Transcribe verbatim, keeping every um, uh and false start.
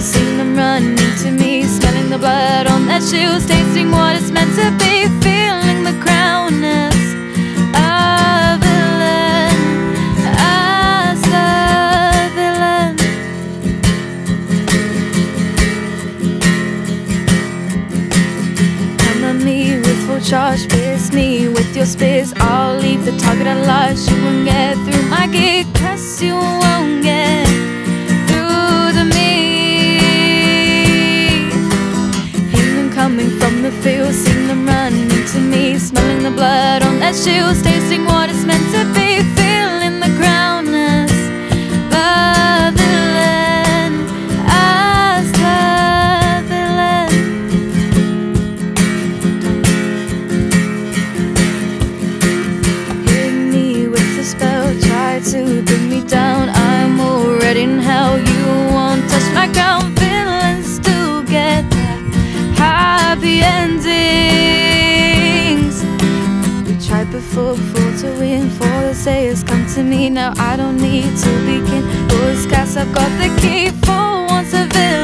field, seen them running to me, smelling the blood on their shoes, tasting what it's meant to be, feeling the crownness of villain as the villain. Come at me with full charge, pierce me with your spears. I'll leave the target at large. You won't get through my gate, 'cause you won't get through to me. Hear them coming from the field, seen them running to me, smelling the blood on their shoes, tasting what it's meant to be, feeling the crownness, the villain as the villain. Hit me with the spell, try to bring me down. I'm already in hell, you won't touch my crown. Villains do get happy endings. We tried before, before to win, for the sayers come to me. Now I don't need to begin. Boys, cats, I've got the key. For once a villain